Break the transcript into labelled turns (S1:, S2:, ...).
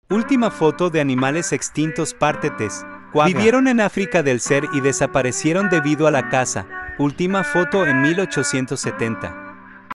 S1: Última foto de animales extintos parte 3. Vivieron en África del Sur y desaparecieron debido a la caza. Última foto en 1870.